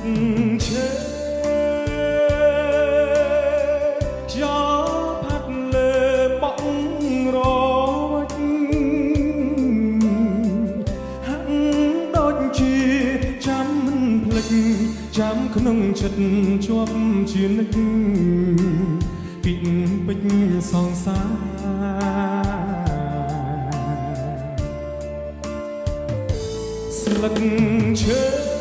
កឈើខ្យល់ផាត់លើបក់រត់ហាក់ដូចជាចាំមិនភ្លេចចាំក្នុងចិត្តជាប់ជានិច្ចពីពេជ្រសងសាស្លឹកឈើ